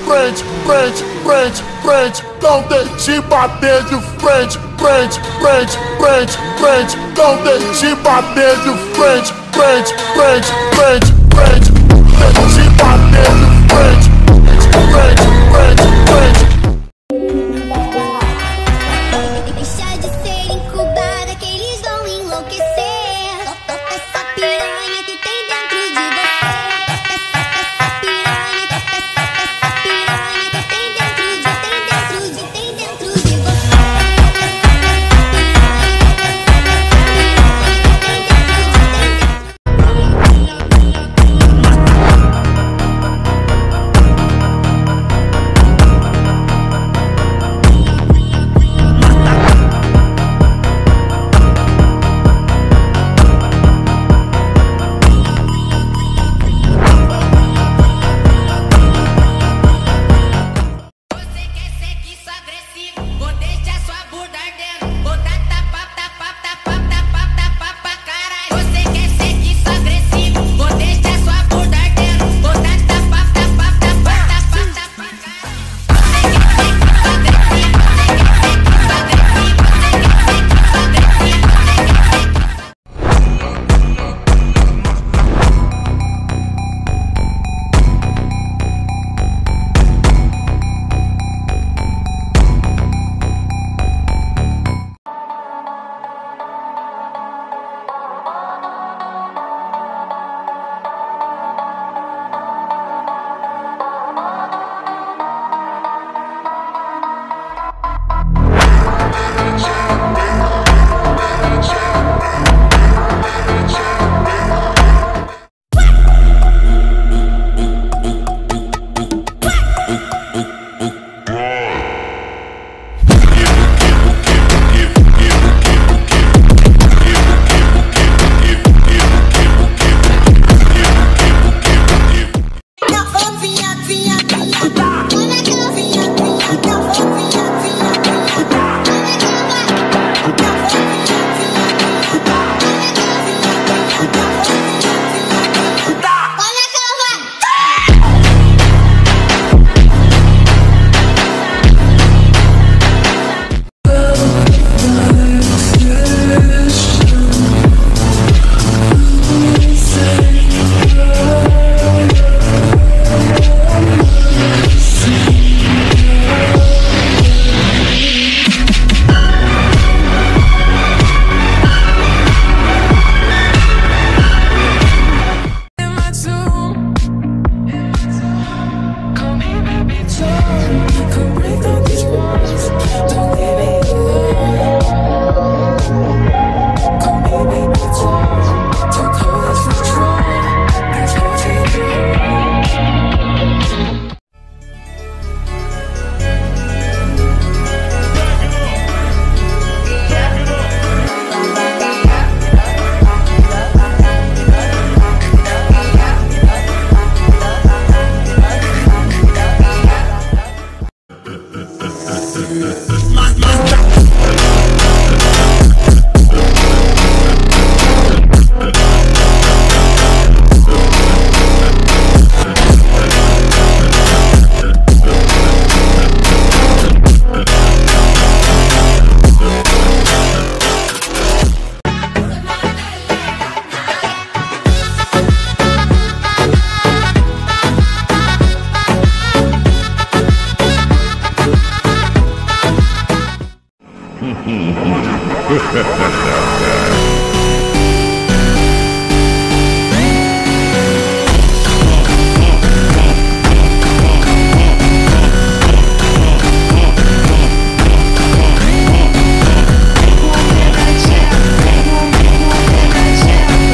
frente, frente, frente, frente. Não deixe bater de frente, frente, frente, frente, frente. Não deixe bater de frente, frente, frente, frente, frente. Deixe bater de frente, frente, frente, frente. Deixa de ser incubada que eles vão enlouquecer. Essa piranha que tem dentro de você. Essa piranha que tem dentro de você. ♪